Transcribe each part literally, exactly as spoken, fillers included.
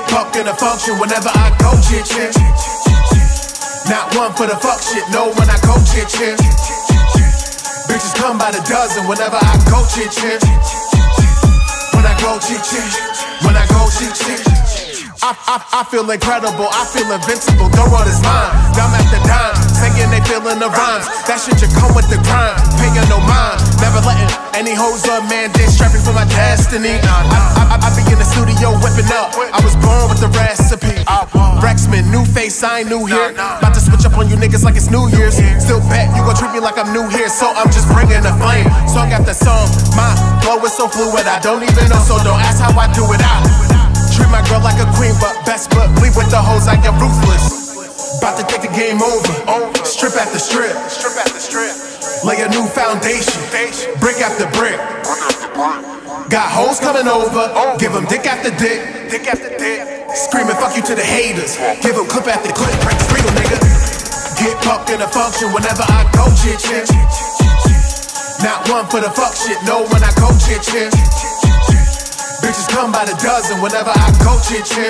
buck in a function whenever I go chit-chin. Not one for the fuck shit, no when I go chit-chin. Bitches come by the dozen whenever I go chit-chin. When I go chit-chin, when I go chit-chin, I, I, I feel incredible, I feel invincible. The world is mine, dime after dime, singing they feeling the rhymes. That shit just come with the grind, paying no mind. Never letting any hoes or man diss, strapping for my destiny. I, I, I, I be in the studio whipping up, I was born with the recipe. Rexman, new face, I ain't new here. About to switch up on you niggas like it's New Year's. Still bet you gon' treat me like I'm new here, so I'm just bringing the flame. So I got the song, my flow is so fluid, I don't even know, so don't ask how I do it out. Treat my girl like a queen, but best believe with the hoes I get ruthless. About to take the game over, strip after strip, lay a new foundation, brick after brick. Got hoes coming over, give them dick after dick, screaming fuck you to the haters, give them clip after clip, break the real nigga. Get buck in a function whenever I go chit-chin. Not one for the fuck shit, no when I go chit-chin. Bitches come by the dozen whenever I go chit-chin.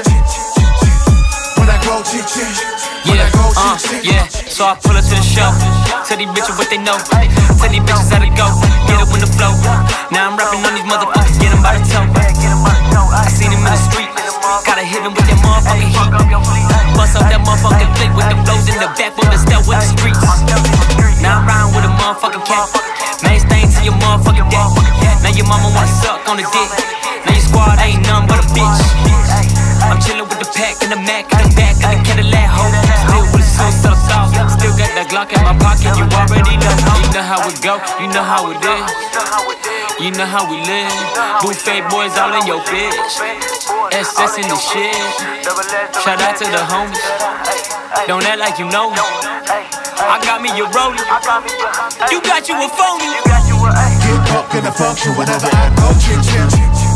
When I go chit-chin, when I go chit-chin. Yeah, so I pull up to the show. Tell these bitches what they know. Tell these bitches how to go. Get up in the flow. Now I'm rapping on these motherfuckers, get them by the toe. I seen him in the street, gotta hit him with that motherfucking heat. Bust up that motherfucking click with the flows in the back with the step with the streets. Now I'm riding with a motherfucking cat. Main stain to your motherfucking dad. Now your mama wanna suck on the dick. Now your squad ain't nothing but a bitch. I'm chillin' with the pack and the Mac in the back of the Cadillac hoe. Still with a soul set of sauce. Still got that Glock in my pocket. You already know. You know how it go. You know how it is. You know how we live. Buffet boys all in your bitch. S S in the shit. Shout out to the homies. Don't act like you know me. I got me a rollie. You got you a phony. Get buck in the function whenever I go chit-chin.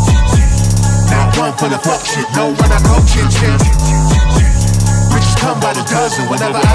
Not one for the fuck shit, no when I go chit-chin. Bitches come by the dozen whenever I